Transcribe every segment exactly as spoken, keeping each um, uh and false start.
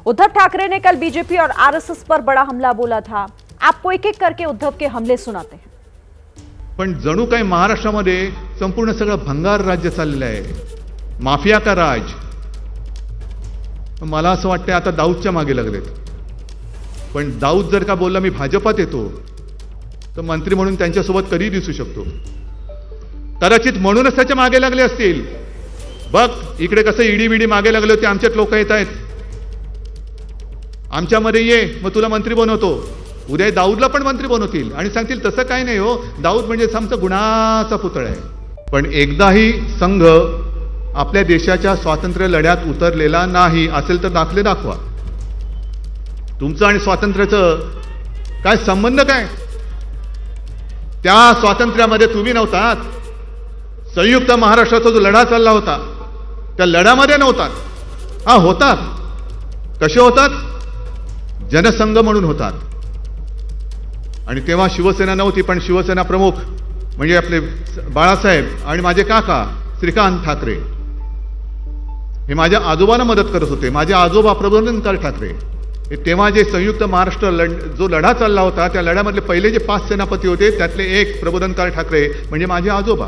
उद्धव ठाकरे ने कल बीजेपी और आरएसएस पर बड़ा हमला बोला था। आपको एक एक करके उद्धव के हमले सुनाते हैं। पण जणू काही महाराष्ट्रामध्ये संपूर्ण सगळं भंगार राज्य चाललेलं आहे, माफिया का राज। मला असं वाटतं आता दाऊदच्या मागे लागलेत। पण दाऊद जर का बोलला मी भाजपात येतो तर मंत्री म्हणून त्यांच्यासोबत कधी दिसू शकतो। कदाचित म्हणूनच त्याच्या मागे लागले असतील। बघ इकडे कसं ईडी बीडी मागे लागले होते, आमच्यात लोक येत आहेत, आमच्यामध्ये ये मग तुला मंत्री बनवतो। उद्या दाऊदला पण मंत्री बनवतील आणि सांगतील तसं काही नाही हो, दाऊद म्हणजे आमचा गुणाचा पुतळा आहे। पण एकदाही संघ आपल्या देशाच्या स्वातंत्र्य लढ्यात उतरलेला नाही असेल तर दाखले दाखवा। तुमचं आणि स्वातंत्र्याचं काय संबंध काय? त्या स्वातंत्र्यामध्ये तुम्ही नव्हतात। संयुक्त महाराष्ट्राचा जो लढा चालला होता त्या लढ्यामध्ये नव्हतात। हा होतात, कसे होतात? जनसंघ म्हणून होतात। आणि तेव्हा शिवसेना नव्हती, पण शिवसेना प्रमुख म्हणजे आपले बाळासाहेब आणि माझे काका श्रीकांत ठाकरे हे माझ्या आजोबांना मदत करत होते। माझे आजोबा प्रबोधनकार ठाकरे हे तेव्हा जे संयुक्त महाराष्ट्र लढ जो लढा चालला होता त्या लढ्यामधले पहिले जे पाच सेनापती होते त्यातले एक प्रबोधनकार ठाकरे म्हणजे माझे आजोबा।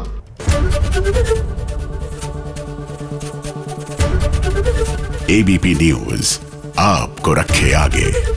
एबीपी न्यूज आपको रखे आगे।